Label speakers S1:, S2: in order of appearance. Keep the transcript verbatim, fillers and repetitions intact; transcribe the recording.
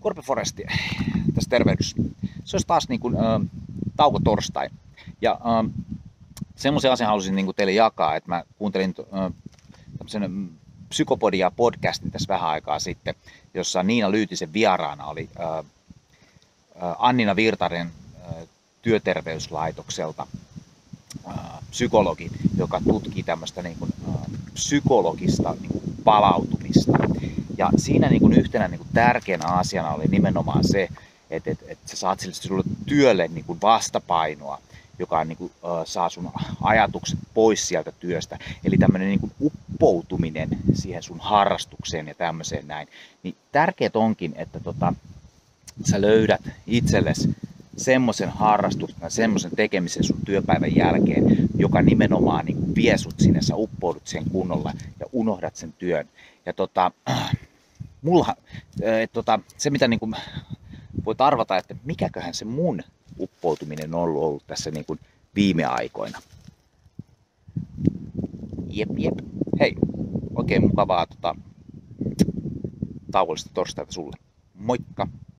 S1: Korpe Foresti tässä tervehdys. Se olisi taas niin kuin, ä, tauko torstai. Ja ä, semmoisen asian halusin niin kuin teille jakaa, että mä kuuntelin ä, tämmöisen Psykopodia podcastin tässä vähän aikaa sitten, jossa Niina Lyytisen vieraana oli ä, ä, Annina Virtanen ä, työterveyslaitokselta ä, psykologi, joka tutkii tämmöistä niin kuin, ä, psykologista niin kuin palautumista. Ja siinä niin kuin yhtenä niin kuin tärkeänä asiana oli nimenomaan se, että, että, että sä saat sille sulle työlle niin kuin vastapainoa, joka niin kuin, äh, saa sun ajatukset pois sieltä työstä. Eli tämmöinen niin kuin uppoutuminen siihen sun harrastukseen ja tämmöiseen näin. Niin tärkeät onkin, että tota, sä löydät itsellesi semmoisen harrastuksen, semmoisen tekemisen sun työpäivän jälkeen, joka nimenomaan niin kuin vie sut sinne, sä uppoudut siihen kunnolla ja unohdat sen työn. Ja tota, mulla, et, tota, se mitä niin kuin voit arvata, että mikäköhän se mun uppoutuminen on ollut, ollut tässä niin kuin viime aikoina. Jep, jep. Hei, oikein mukavaa tota, tauollista torstaita sulle. Moikka!